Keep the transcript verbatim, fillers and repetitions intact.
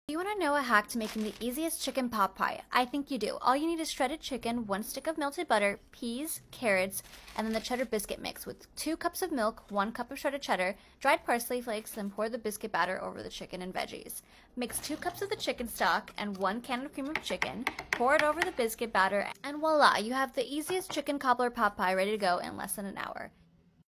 Do you want to know a hack to making the easiest chicken pot pie? I think you do. All you need is shredded chicken, one stick of melted butter, peas, carrots, and then the cheddar biscuit mix with two cups of milk, one cup of shredded cheddar, dried parsley flakes, then pour the biscuit batter over the chicken and veggies. Mix two cups of the chicken stock and one can of cream of chicken, pour it over the biscuit batter, and voila, you have the easiest chicken cobbler pot pie ready to go in less than an hour.